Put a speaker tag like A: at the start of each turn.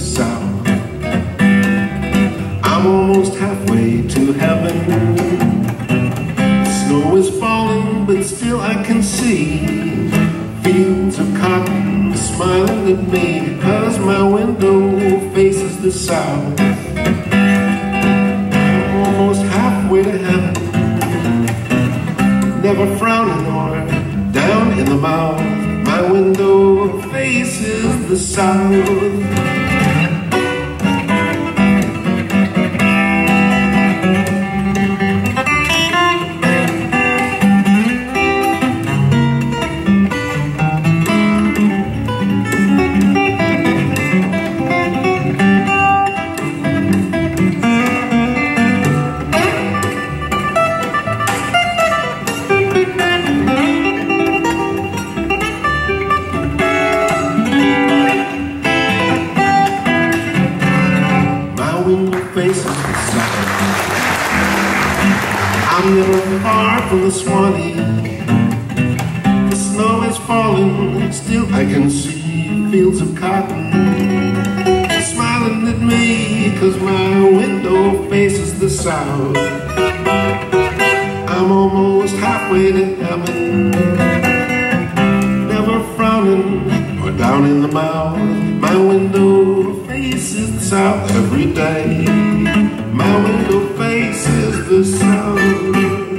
A: south. I'm almost halfway to heaven. Snow is falling, but still I can see fields of cotton smiling at me, because my window faces the south. I'm almost halfway to heaven, never frowning or down in the mouth. My window faces the south. Faces the south. I'm never far from the Swanee. The snow is falling, still I can see fields of cotton smiling at me, 'cause my window faces the south. I'm almost halfway to heaven, never frowning or down in the mouth. My window faces the south every day. My window faces the south.